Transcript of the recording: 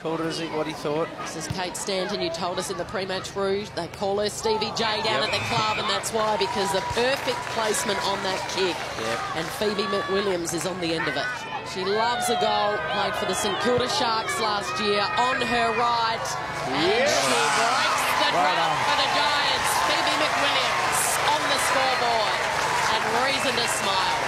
called it what he thought. This is Kate Stanton. You told us in the pre-match rouge they call her Stevie J down at the club, and that's why, because the perfect placement on that kick. And Phoebe McWilliams is on the end of it. She loves a goal, played for the St Kilda Sharks last year, on her right. And she breaks the drought for the Giants. Phoebe McWilliams on the scoreboard, and reason to smile.